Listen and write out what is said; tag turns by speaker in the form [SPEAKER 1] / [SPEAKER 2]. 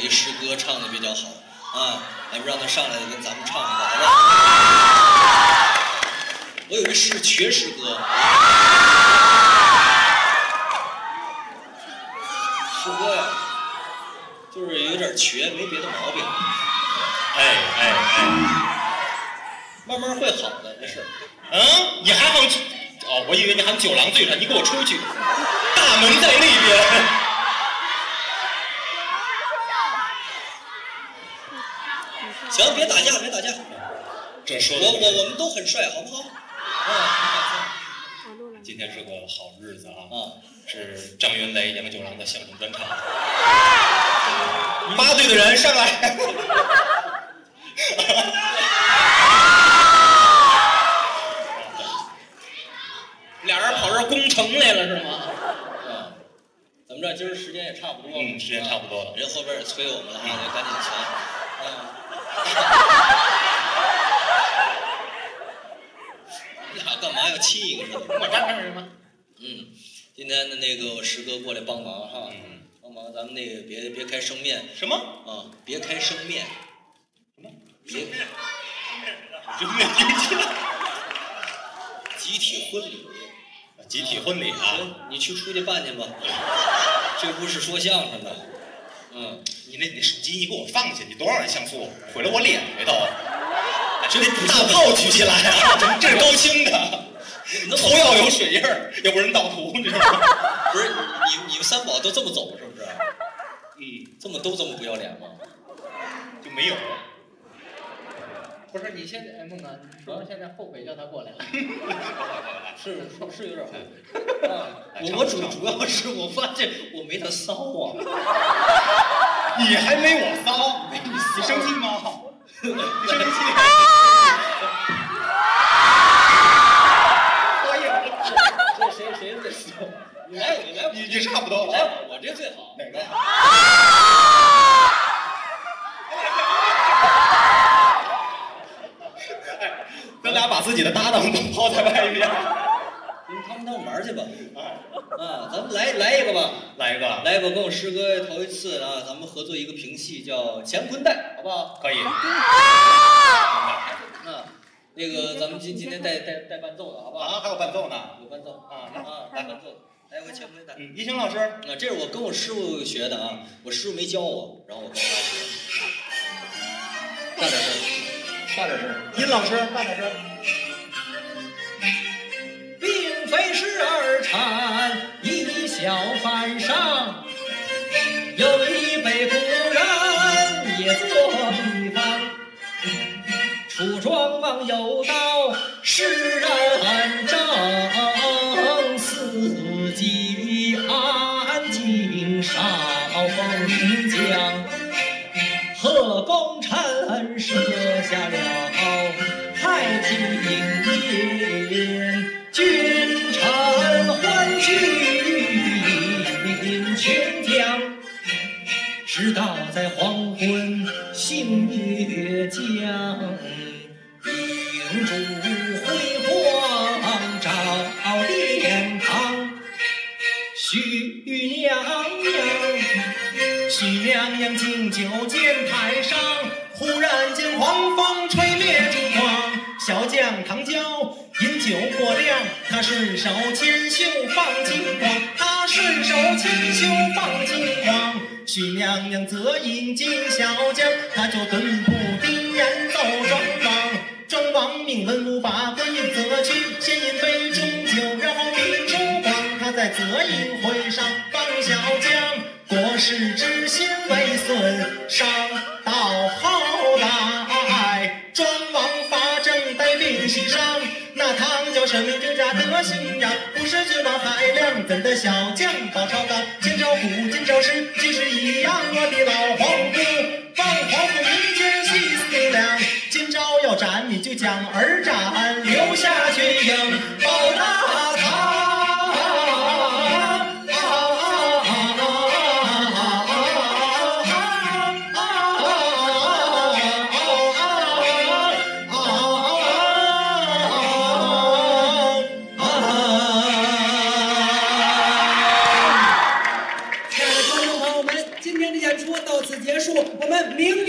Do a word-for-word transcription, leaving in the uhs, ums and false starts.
[SPEAKER 1] 一师哥唱的比较好啊，咱们让他上来跟咱们唱一个，好不好？我有一师瘸师哥，师哥呀，就是有点瘸，没别的毛病。
[SPEAKER 2] 哎哎哎，
[SPEAKER 1] 慢慢会好的，没事。
[SPEAKER 2] 嗯，你还往哦，我以为你喊九郎醉了，你给我出去，大门在那边。
[SPEAKER 1] 行，别打架，别打架。
[SPEAKER 2] 这说
[SPEAKER 1] 我我我们都很帅，好不好？啊，
[SPEAKER 2] 今天是个好日子啊！
[SPEAKER 1] 啊，
[SPEAKER 2] 是张云雷、杨九郎的相声专场。八队的人上来。
[SPEAKER 1] 俩人跑这儿攻城来了是吗？啊，怎么着？今儿时间也差不多了。
[SPEAKER 2] 嗯，时间差不多了。
[SPEAKER 1] 人后边也催我们了，啊，赶紧瞧。啊。你俩干嘛要亲一个似的？
[SPEAKER 2] 我站这儿吗？
[SPEAKER 1] 嗯，今天的那个我师哥过来帮忙哈，
[SPEAKER 2] 嗯，
[SPEAKER 1] 帮忙咱们那个别别开生面。
[SPEAKER 2] 什么？
[SPEAKER 1] 啊，别开生面。
[SPEAKER 2] 什么？
[SPEAKER 1] 别
[SPEAKER 2] 生面？生面听起来。
[SPEAKER 1] 集体婚礼。
[SPEAKER 2] 集体婚礼啊！
[SPEAKER 1] 你去出去办去吧，这不是说相声的。嗯，
[SPEAKER 2] 你那你手机你给我放下，你多少人像素？毁了我脸回头。
[SPEAKER 1] 这
[SPEAKER 2] 得大炮举起来啊！这这是高清的，头要有水印儿，要不然盗图，你知道吗？
[SPEAKER 1] 不是你你们三宝都这么走是不是？
[SPEAKER 2] 嗯，
[SPEAKER 1] 这么都这么不要脸吗？
[SPEAKER 2] 就没有。
[SPEAKER 3] 不是你现在孟哥，主要现在后悔叫他过来了。
[SPEAKER 1] 是是有点后悔。啊，我我主主要是我发现我没他骚啊。
[SPEAKER 2] 你还没我骚，没你骚，你生气吗？你生气？
[SPEAKER 1] 我也这谁谁最骚？你来你来，
[SPEAKER 2] 你你差不多。
[SPEAKER 1] 来我我这最好。
[SPEAKER 2] 哪个？咱俩把自己的搭档都抛在外面。
[SPEAKER 1] 你们他们当玩去吧。啊，咱们来来一个吧，
[SPEAKER 2] 来一个，
[SPEAKER 1] 来一个，跟我师哥头一次啊，咱们合作一个评戏叫《乾坤带》，好不好？
[SPEAKER 2] 可以。
[SPEAKER 1] 啊，那个咱们今今天带带带伴奏的，好不好？
[SPEAKER 2] 啊，还有伴奏呢。
[SPEAKER 1] 有伴奏
[SPEAKER 2] 啊
[SPEAKER 1] 啊，来伴奏，来回乾坤带。
[SPEAKER 2] 嗯，一星老师，
[SPEAKER 1] 啊，这是我跟我师傅学的啊，我师傅没教我，然后我跟他学。大点声，大点声。
[SPEAKER 2] 殷老师，大点声。
[SPEAKER 3] 并非是儿产一小饭上，有一位古人也作比方。楚庄王有道是人正，四季安静少风江。贺功臣设下了太平宴，君臣欢聚全疆。直到在黄昏星月降，银烛辉煌照殿堂。许娘娘，许娘娘敬酒见台上，忽然间狂风吹灭烛光，小将唐娇饮酒过量，他顺手牵袖放金光，他顺手牵袖放金光。许娘娘则引进小将，他就蹲步低言奏庄王。庄王命文武把官印择去，先饮杯中酒，然后明烛光。他在择饮会上放小将，国事之心为孙，上到后代，庄王法正待命喜上。那唐教神明之家得信仰，不是君王海量，怎的小将报朝纲？前朝古今朝时皆是一样，我的老皇姑放皇姑民间细思量，今朝要斩你就将儿斩，留下群英报大唐。
[SPEAKER 4] 的演出到此结束，我们明